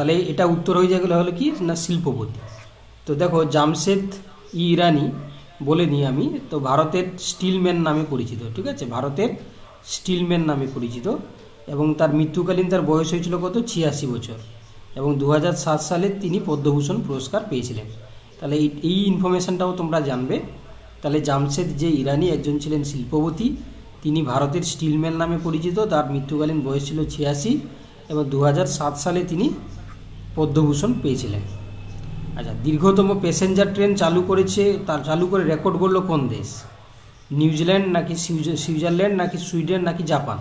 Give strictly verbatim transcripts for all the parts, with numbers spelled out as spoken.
তাহলে এটা উত্তর হয়ে যাবে হলো কি না শিল্পপতি। তো দেখো জামশেদ ই ইরানি বলে নিই আমি, তো ভারতের স্টিলম্যান নামে পরিচিত, ঠিক আছে, ভারতের স্টিলম্যান নামে পরিচিত, এবং তার মৃত্যুকালীন তার বয়স হয়েছিল কত, ছিয়াশি বছর, এবং দু হাজার সাত সালে তিনি পদ্মভূষণ পুরস্কার পেয়েছিলেন। তাহলে এই এই ইনফরমেশানটাও তোমরা জানবে। তাহলে জামশেদ যে ইরানি একজন ছিলেন শিল্পপতি, তিনি ভারতের স্টিলম্যান নামে পরিচিত, তার মৃত্যুকালীন বয়স ছিল ছিয়াশি, এবং দু হাজার সাত সালে তিনি পদ্মভূষণ পেয়েছিলেন। আচ্ছা, দীর্ঘতম প্যাসেঞ্জার ট্রেন চালু করেছে, তার চালু করে রেকর্ড করলো কোন দেশ? নিউজিল্যান্ড নাকি সুইজারল্যান্ড নাকি সুইডেন নাকি জাপান?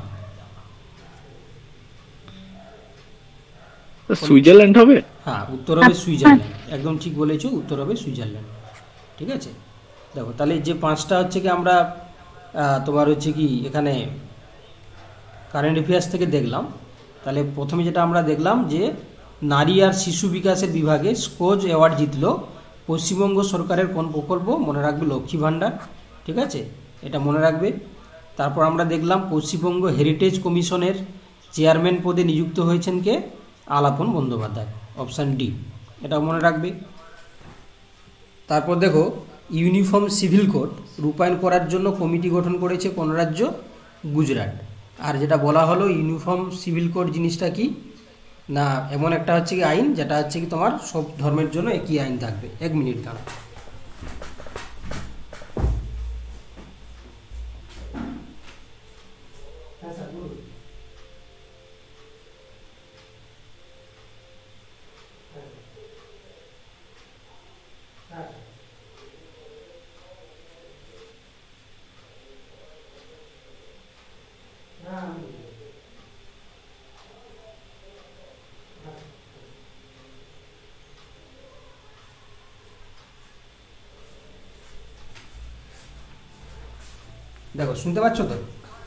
সুইজারল্যান্ড হবে। হ্যাঁ, উত্তর হবে সুইজারল্যান্ড, একদম ঠিক বলেছো, উত্তর হবে সুইজারল্যান্ড, ঠিক আছে। দেখো তাহলে যে পাঁচটা হচ্ছে কি আমরা তোমার হচ্ছে কি এখানে কারেন্ট অ্যাফেয়ার্স থেকে দেখলাম। তাহলে প্রথমে যেটা আমরা দেখলাম যে নারী আর শিশু বিকাশের বিভাগে স্কোজ অ্যাওয়ার্ড জিতল পশ্চিমবঙ্গ সরকারের কোন প্রকল্প? মনে রাখবে লক্ষ্মী ভাণ্ডার, ঠিক আছে, এটা মনে রাখবে। তারপর আমরা দেখলাম পশ্চিমবঙ্গ হেরিটেজ কমিশনের চেয়ারম্যান পদে নিযুক্ত হয়েছেন কে? আলাপন বন্দ্যোপাধ্যায়, অপশান ডি, এটা মনে রাখবে। তারপর দেখো ইউনিফর্ম সিভিল কোড রূপায়ণ করার জন্য কমিটি গঠন করেছে কোন রাজ্য? গুজরাট। আর যেটা বলা হলো ইউনিফর্ম সিভিল কোড জিনিসটা কি না, এমন একটা হচ্ছে কি আইন যেটা হচ্ছে কি তোমার সব ধর্মের জন্য একই আইন থাকবে। এক মিনিট দাঁড়া। দেখো শুনতে পাচ্ছ তো?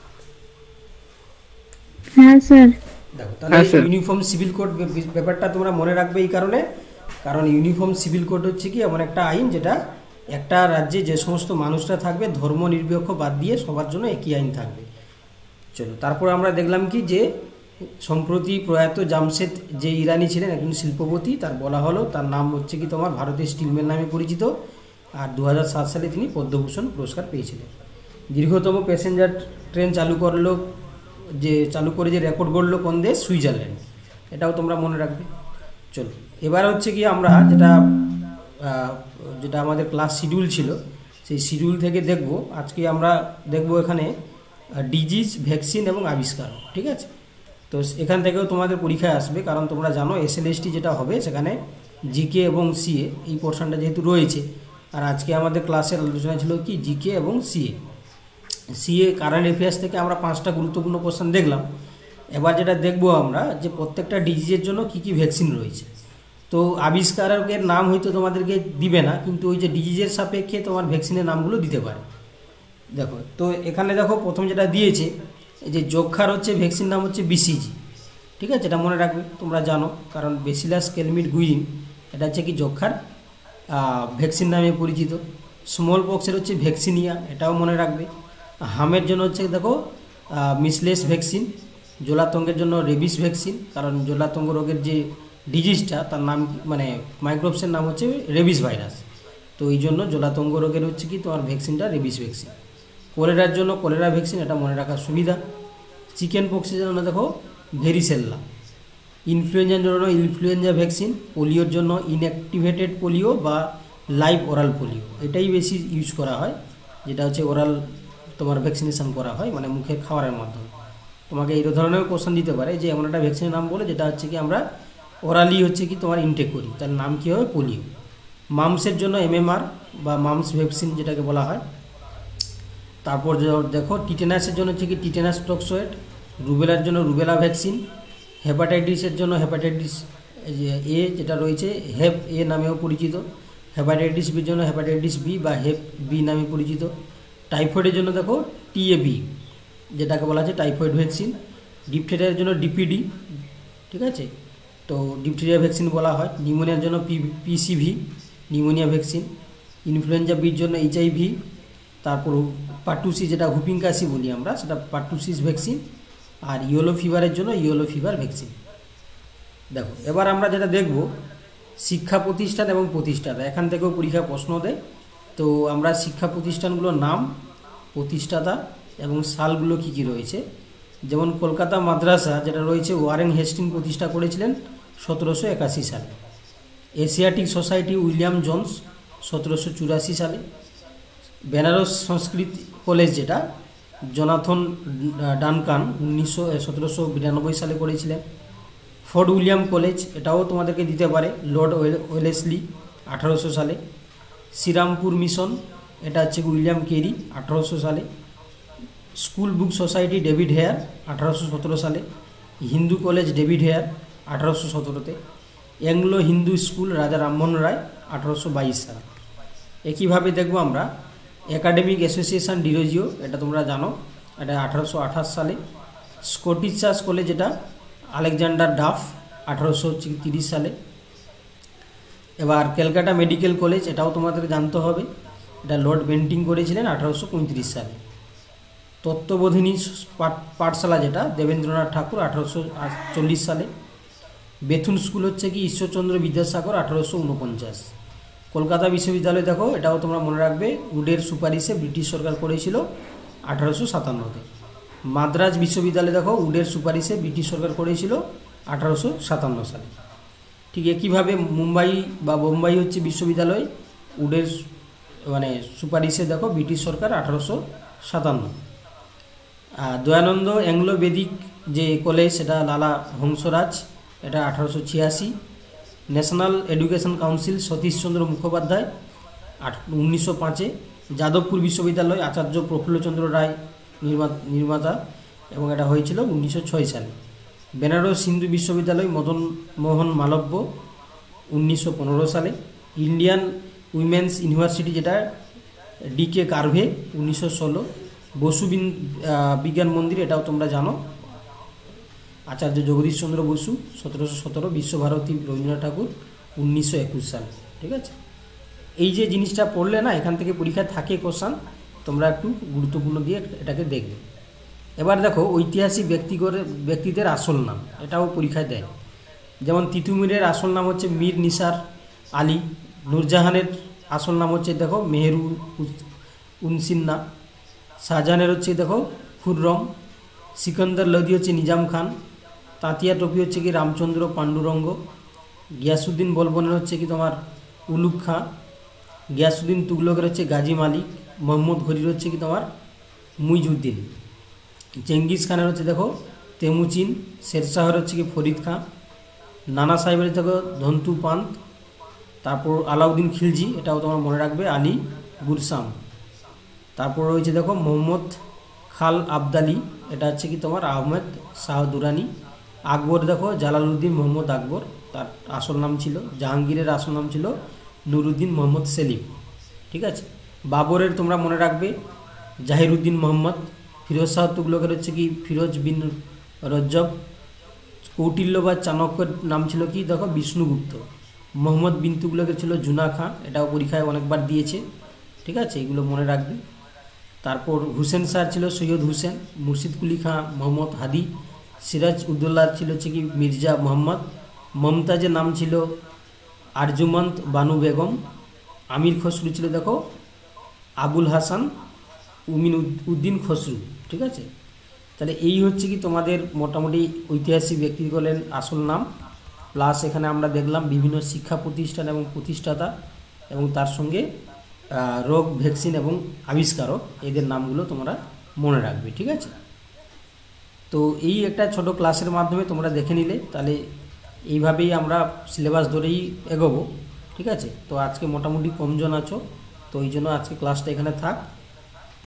হ্যাঁ স্যার। দেখো তাহলে ইউনিফর্ম সিভিল কোড ব্যাপারটা তোমরা মনে রাখবে এই কারণে, কারণ ইউনিফর্ম সিভিল কোড হচ্ছে কি এমন একটা আইন যেটা একটা রাজ্যে যে সমস্ত মানুষরা থাকবে ধর্ম নিরপেক্ষ বাদ দিয়ে সবার জন্য একই আইন থাকবে। চলো, তারপর আমরা দেখলাম কি যে সম্প্রতি প্রয়াত জামশেদ যে ইরানি ছিলেন একজন শিল্পপতি, তার বলা হলো তার নাম হচ্ছে কি তোমার ভারতের স্টিলম্যান নামে পরিচিত, আর দু হাজার সাত সালে তিনি পদ্মভূষণ পুরস্কার পেয়েছিলেন। দীর্ঘতম প্যাসেঞ্জার ট্রেন চালু করলো যে চালু করে যে রেকর্ড করলো কোন দেশ? সুইজারল্যান্ড, এটাও তোমরা মনে রাখবে। চলো, এবার হচ্ছে কি আমরা যেটা যেটা আমাদের ক্লাস শিডিউল ছিল সেই শিডিউল থেকে দেখব। আজকে আমরা দেখব এখানে ডিজিজ, ভ্যাকসিন এবং আবিষ্কার, ঠিক আছে। তো এখান থেকেও তোমাদের পরীক্ষায় আসবে, কারণ তোমরা জানো এসএলএসটি যেটা হবে সেখানে জিকে এবং সিএ এই পোর্শনটা যেহেতু রয়েছে, আর আজকে আমাদের ক্লাসের আলোচনা ছিল কি জিকে এবং সিএ। সিএ কারেন্ট অ্যাফেয়ার্স থেকে আমরা পাঁচটা গুরুত্বপূর্ণ কোশ্চেন দেখলাম। এবার যেটা দেখব আমরা যে প্রত্যেকটা ডিজিজের জন্য কি কি ভ্যাকসিন রয়েছে। তো আবিষ্কারকের নাম হয়তো তোমাদেরকে দিবে না, কিন্তু ওই যে ডিজিজের সাপেক্ষে তোমার ভ্যাকসিনের নামগুলো দিতে পারে। দেখো তো এখানে দেখো প্রথম যেটা দিয়েছে এই যে যক্ষার হচ্ছে ভ্যাকসিন নাম হচ্ছে বিসিজি, ঠিক আছে, এটা মনে রাখবে, তোমরা জানো, কারণ বেসিলাস ক্যালমিড গুইরিন এটা হচ্ছে কি যক্ষার ভ্যাকসিন নামে পরিচিত। স্মল পক্সের হচ্ছে ভ্যাকসিনিয়া, এটাও মনে রাখবে। হামের জন্য হচ্ছে দেখো মিসলেস ভ্যাকসিন, জলাতঙ্কের জন্য রেবিস ভ্যাকসিন, কারণ জলাতঙ্ক রোগের যে ডিজিজটা তার নাম মানে মাইক্রোবসের নাম হচ্ছে রেবিস ভাইরাস, তো এই জন্য জলাতঙ্ক রোগের হচ্ছে কি তোমার ভ্যাকসিনটা রেবিস ভ্যাকসিন। কোলেরার জন্য কোলেরা ভ্যাকসিন, এটা মনে রাখার সুবিধা। চিকেন পক্সের জন্য দেখো ভেরিসেল্লা। ইনফ্লুয়েঞ্জার জন্য ইনফ্লুয়েঞ্জা ভ্যাকসিন। পোলিওর জন্য ইনঅ্যাক্টিভেটেড পোলিও বা লাইভ ওরাল পোলিও, এটাই বেশি ইউজ করা হয়, যেটা হচ্ছে ওরাল তোমার ভ্যাকসিনেশন করা হয় মানে মুখে খাওয়ারের মাধ্যমে। তোমাকে এই ধরনের কোশ্চেন দিতে পারে যে এমন একটা ভ্যাকসিনের নাম বলে যেটা হচ্ছে কি আমরা ওরালি হচ্ছে কি তোমার ইনটেক করি, তার নাম কী হবে? পোলিও। মামসের জন্য এমএমআর বা মামস ভ্যাকসিন যেটাকে বলা হয়। তারপর দেখো টিটেনাসের জন্য হচ্ছে কি টিটেনাস টক্সয়েড। রুবেলার জন্য রুবেলা ভ্যাকসিন। হেপাটাইটিসের জন্য হেপাটাইটিস এ যেটা রয়েছে হেপ এ নামেও পরিচিত। হেপাটাইটিস বির জন্য হেপাটাইটিস বি বা হেপ বি নামে পরিচিত। টাইফয়েডের জন্য দেখো টিএবি যেটাকে বলা আছে টাইফয়েড ভ্যাকসিন। ডিপথেরিয়ার জন্য ডিপিডি, ঠিক আছে, তো ডিপথেরিয়া ভ্যাকসিন বলা হয়। নিউমোনিয়ার জন্য P PCV pneumonia vaccine. Influenza বির জন্য এইচআইভি। তারপর পাটুসি যেটা হুপিং কাশি বলি আমরা সেটা পাটুসিস ভ্যাকসিন। আর ইয়েলো ফিভারের জন্য ইয়েলো ফিভার ভ্যাকসিন। দেখো এবার আমরা যেটা দেখব শিক্ষা প্রতিষ্ঠান এবং প্রতিষ্ঠাতা, এখান থেকেও পরীক্ষায় প্রশ্ন দেয়। তো আমরা শিক্ষা প্রতিষ্ঠানগুলোর নাম, প্রতিষ্ঠাতা এবং সালগুলো কি কি রয়েছে। যেমন কলকাতা মাদ্রাসা যেটা রয়েছে ওয়ারেন হেস্টিং প্রতিষ্ঠা করেছিলেন সতেরোশো একাশি সালে। এশিয়াটিক সোসাইটি উইলিয়াম জোন্স সতেরোশো চুরাশি সালে। বেনারস সংস্কৃত কলেজ যেটা জোনাথন ডানকান উনিশশো সতেরোশো বিরানব্বই সালে করেছিলেন। ফোর্ট উইলিয়াম কলেজ এটাও তোমাদেরকে দিতে পারে, লর্ড ওয়েলেসলি আঠারোশো সালে। শ্রীরামপুর মিশন এটা হচ্ছে উইলিয়াম কেরি আঠারোশো সালে। School book society David Hare আঠারোশো সতেরো সালে। হিন্দু কলেজ ডেভিড হেয়ার আঠারোশো সতেরোতে। অ্যাংলো হিন্দু স্কুল রাজা রামমোহন রায় আঠারোশো বাইশ সালে। একইভাবে দেখব আমরা একাডেমিক অ্যাসোসিয়েশন ডিরোজিও, এটা তোমরা জানো, এটা আঠারোশো আঠাশ সালে। স্কটিশ চার্চ কলেজ এটা আলেকজান্ডার ডাফ আঠারোশো তিরিশ সালে। এবার ক্যালকাটা মেডিকেল কলেজ এটাও তোমাদের জানতে হবে, এটা লর্ড বেন্টিং করেছিলেন আঠারোশো পঁয়ত্রিশ সালে। তত্ত্ববোধিনী পাঠশালা যেটা দেবেন্দ্রনাথ ঠাকুর আঠারোশো চল্লিশ সালে। বেথুন স্কুল হচ্ছে কি ঈশ্বরচন্দ্র বিদ্যাসাগর আঠারোশো উনপঞ্চাশ। কলকাতা বিশ্ববিদ্যালয় দেখো এটাও তোমরা মনে রাখবে, উডের সুপারিশে ব্রিটিশ সরকার করেছিল আঠারোশো সাতান্নতে। মাদ্রাজ বিশ্ববিদ্যালয় দেখো উডের সুপারিশে ব্রিটিশ সরকার করেছিল আঠারোশো সাতান্ন সালে। ঠিক একইভাবে মুম্বাই বা বোম্বাই হচ্ছে বিশ্ববিদ্যালয়, উডের মানে সুপারিশে দেখো ব্রিটিশ সরকার আঠারোশো সাতান্ন। দয়ানন্দ অ্যাংলো বেদিক যে কলেজ সেটা লালা হংসরাজ, এটা আঠারোশো ছিয়াশি। National education council Satishchandra Mukhopadhyay আট উনিশশো পাঁচে। যাদবপুর বিশ্ববিদ্যালয় আচার্য প্রফুল্লচন্দ্র রায় নির্মাতা এবং এটা হয়েছিল উনিশশো ছয় সালে। বেনারস হিন্দু বিশ্ববিদ্যালয় মদন মোহন মালব্য উনিশশো পনেরো সালে। ইন্ডিয়ান উইমেন্স ইউনিভার্সিটি যেটা ডি কে কার্ভে উনিশশো ষোলো। বসু বিজ্ঞান মন্দির এটাও তোমরা জানো, আচার্য জগদীশ চন্দ্র বসু সতেরোশো সতেরো। বিশ্বভারতী রবীন্দ্রনাথ ঠাকুর উনিশশো একুশ সাল। ঠিক আছে, এই যে জিনিসটা পড়লে না এখান থেকে পরীক্ষায় থাকে কোশ্চান, তোমরা একটু গুরুত্বপূর্ণ দিয়ে এটাকে দেখবে। এবার দেখো ঐতিহাসিক ব্যক্তি করে ব্যক্তিদের আসল নাম, এটাও পরীক্ষায় দেয়। যেমন তিতুমিরের আসল নাম হচ্ছে মীর নিসার আলী। নূরজাহানের আসল নাম হচ্ছে দেখো মেহেরু উনসিন্না। শাহজাহানের হচ্ছে দেখো খুররম। সিকন্দর লোদি হচ্ছে নিজাম খান। তাঁতিয়া টপি হচ্ছে কি রামচন্দ্র পাণ্ডুরঙ্গ। গিয়াসুদ্দিন বলবনের হচ্ছে কি তোমার উলুগ খাঁ। গিয়াসুদ্দিন তুগলকের হচ্ছে গাজী মালিক। মোহাম্মদ ঘুরির হচ্ছে কি তোমার মুইজউদ্দিন। চেঙ্গিস খানের হচ্ছে দেখো তেমুচিন। শেরশাহের হচ্ছে কি ফরিদ খাঁ। নানা সাহেবের দেখো ধন্তু পান্ত। তারপর আলাউদ্দিন খিলজি, এটাও তোমার মনে রাখবে, আলী গুরসাম। তারপর রয়েছে দেখো মোহাম্মদ খাল আবদালি, এটা হচ্ছে কি তোমার আহমেদ শাহ দুরানি। আকবর দেখো জালালউদ্দিন মোহাম্মদ আকবর, তার আসল নাম ছিল। জাহাঙ্গীরের আসল নাম ছিল নুরুদ্দিন মোহাম্মদ সেলিম। ঠিক আছে, বাবরের তোমরা মনে রাখবে জাহিরুদ্দিন মোহাম্মদ। ফিরোজ শাহ তুগলকের হচ্ছে কি ফিরোজ বিন রজ্জব। কৌটিল্য বা চাণক্যের নাম ছিল কি দেখো বিষ্ণুগুপ্ত। মোহাম্মদ বিন তুগলকের ছিল জুনা খাঁ, এটাও পরীক্ষায় অনেকবার দিয়েছে। ঠিক আছে, এগুলো মনে রাখবে। তারপর হুসেন শাহ ছিল সৈয়দ হুসেন। মুর্শিদ কুলি খাঁ মোহাম্মদ হাদি। সিরাজ উদ্দৌলা ছিল হচ্ছে কি মির্জা মোহাম্মদ। মমতাজের নাম ছিল আরজুমন্ত বানু বেগম। আমির খসরু ছিল দেখো আবুল হাসান উমিন উদ্দিন খসরু। ঠিক আছে, তাহলে এই হচ্ছে কি তোমাদের মোটামুটি ঐতিহাসিক ব্যক্তিগুলোর আসল নাম, প্লাস এখানে আমরা দেখলাম বিভিন্ন শিক্ষা প্রতিষ্ঠান এবং প্রতিষ্ঠাতা এবং তার সঙ্গে রোগ, ভ্যাকসিন এবং আবিষ্কারক, এদের নামগুলো তোমরা মনে রাখবে। ঠিক আছে, তো এই একটা ছোট ক্লাসের মাধ্যমে তোমরা দেখে নিলে, তাহলে এইভাবেই আমরা সিলেবাস ধরেই এগোবো। ঠিক আছে, তো আজকে মোটামুটি কমজন আছো, তো এই জন্য আজকে ক্লাসটা এখানে থাক।